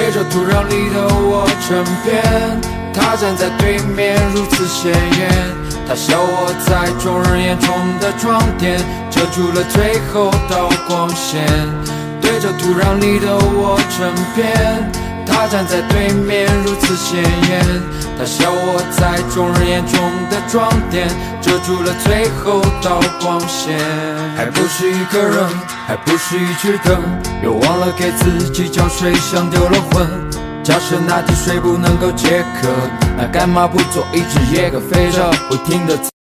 对着土壤里的我成片。他站在对面如此显眼，他笑我在众人眼中的装点，遮住了最后道光线。对着土壤里的我成片，他站在对面如此显眼，他笑我在众人眼中的装点，遮住了最后道光线。还不是一个人，还不是一只灯，又忘了给自己浇水，像丢了魂。假设那滴水不能够解渴，那干嘛不做一只野鸽，飞着不停地